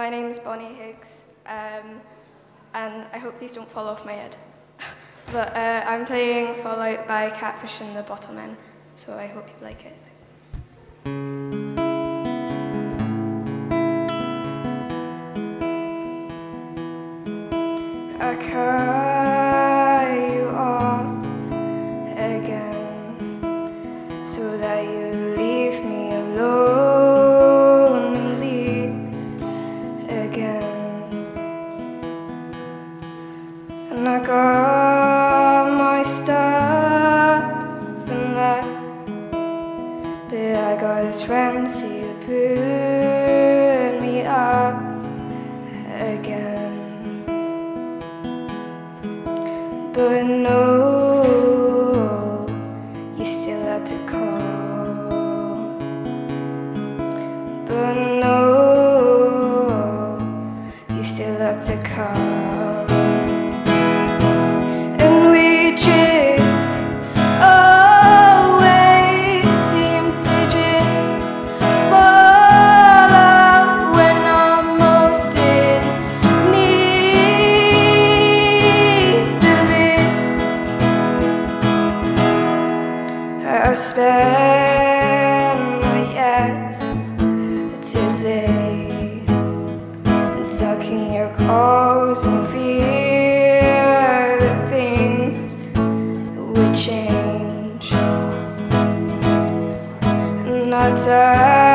my name's Bonnie Higgs, and I hope these don't fall off my head. But I'm playing Fallout by Catfish and The Bottlemen, so I hope you like it. I cut you off again, so that you leave me alone in leagues again. And I got my stuff and that, but I got this friends who put me up again. But no, you still had to call. But no, you still had to come. And we just always seem to just fall out when I'm most in need of it. I spend my yes today tucking your clothes and fear that things would change. And I